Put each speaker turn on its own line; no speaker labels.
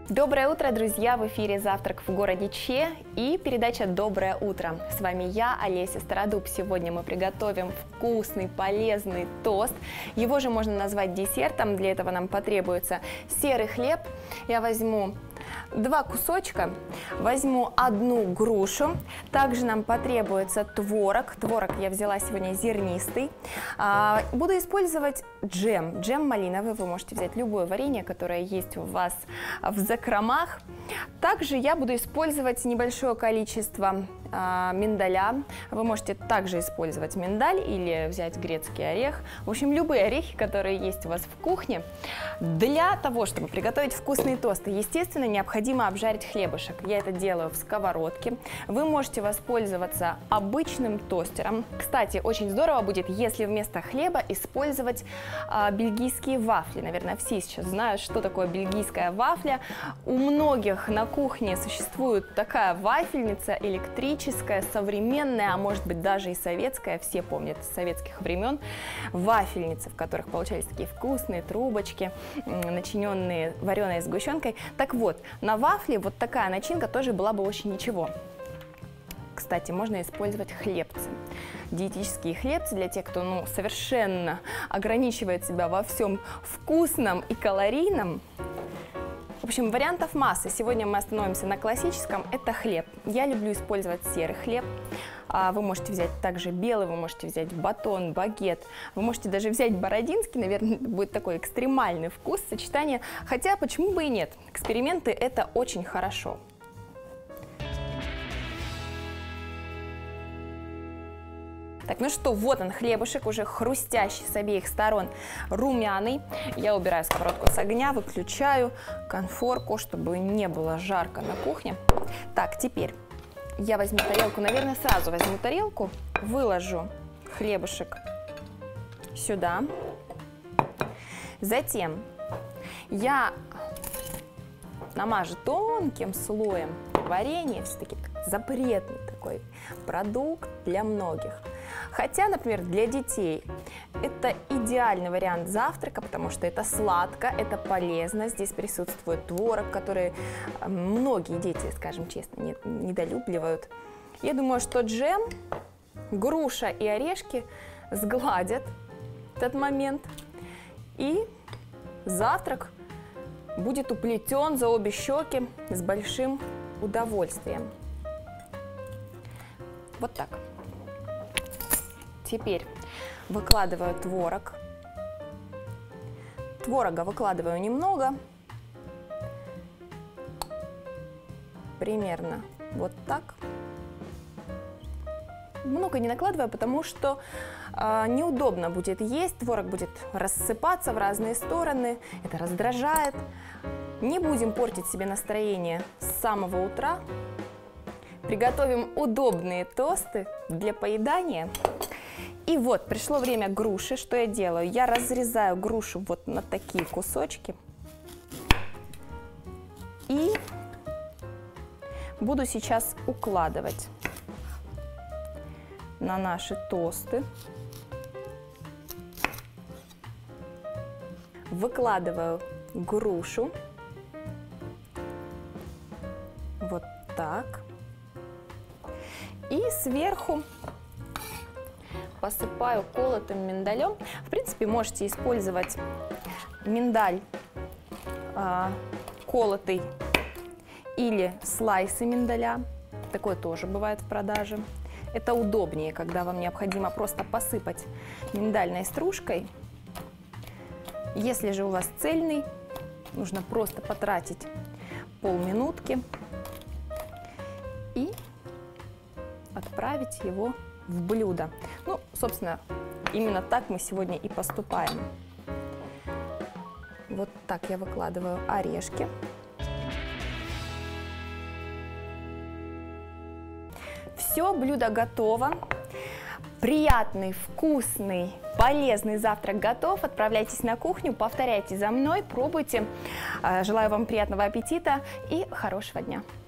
Доброе утро, друзья! В эфире «Завтрак в городе Че» и передача «Доброе утро». С вами я, Олеся Стародуб. Сегодня мы приготовим вкусный, полезный тост. Его же можно назвать десертом. Для этого нам потребуется серый хлеб. Я возьму 2 кусочка, возьму 1 грушу. Также нам потребуется творог. Творог я взяла сегодня зернистый. Буду использовать джем малиновый. Вы можете взять любое варенье, которое есть у вас в закромах. Также я буду использовать небольшое количество миндаля. Вы можете также использовать миндаль или взять грецкий орех. В общем, любые орехи, которые есть у вас в кухне. Для того, чтобы приготовить вкусные тосты, естественно, необходимо обжарить хлебушек. Я это делаю в сковородке. Вы можете воспользоваться обычным тостером. Кстати, очень здорово будет, если вместо хлеба использовать бельгийские вафли. Наверное, все сейчас знают, что такое бельгийская вафля. У многих на кухне существует такая вафельница электрическая, современная, а может быть даже и советская, все помнят с советских времен, вафельницы, в которых получались такие вкусные трубочки, начиненные вареной сгущенкой. Так вот, на вафле вот такая начинка тоже была бы очень ничего. Кстати, можно использовать хлебцы. Диетические хлебцы для тех, кто совершенно ограничивает себя во всем вкусном и калорийном. В общем, вариантов масса. Сегодня мы остановимся на классическом. Это хлеб. Я люблю использовать серый хлеб. Вы можете взять также белый, вы можете взять батон, багет. Вы можете даже взять бородинский. Наверное, будет такой экстремальный вкус, сочетание. Хотя, почему бы и нет? Эксперименты – это очень хорошо. Так, ну что, вот он, хлебушек, уже хрустящий с обеих сторон, румяный. Я убираю сковородку с огня, выключаю конфорку, чтобы не было жарко на кухне. Так, теперь я возьму тарелку, наверное, сразу возьму тарелку, выложу хлебушек сюда. Затем я намажу тонким слоем варенье, все-таки запретный такой продукт для многих. Хотя, например, для детей это идеальный вариант завтрака, потому что это сладко, это полезно. Здесь присутствует творог, который многие дети, скажем честно, недолюбливают. Я думаю, что джем, груша и орешки сгладят этот момент. И завтрак будет уплетен за обе щеки с большим удовольствием. Вот так. Теперь выкладываю творог. Творога выкладываю немного. Примерно вот так. Много не накладываю, потому что неудобно будет есть. Творог будет рассыпаться в разные стороны. Это раздражает. Не будем портить себе настроение с самого утра. Приготовим удобные тосты для поедания. И вот, пришло время груши. Что я делаю? Я разрезаю грушу вот на такие кусочки. И буду сейчас укладывать на наши тосты. Выкладываю грушу. Вот так. И сверху посыпаю колотым миндалем. В принципе, можете использовать миндаль колотый или слайсы миндаля. Такое тоже бывает в продаже. Это удобнее, когда вам необходимо просто посыпать миндальной стружкой. Если же у вас цельный, нужно просто потратить полминутки и отправить его в блюдо. Ну, собственно, именно так мы сегодня и поступаем. Вот так я выкладываю орешки. Все, блюдо готово. Приятный, вкусный, полезный завтрак готов. Отправляйтесь на кухню, повторяйте за мной, пробуйте. Желаю вам приятного аппетита и хорошего дня.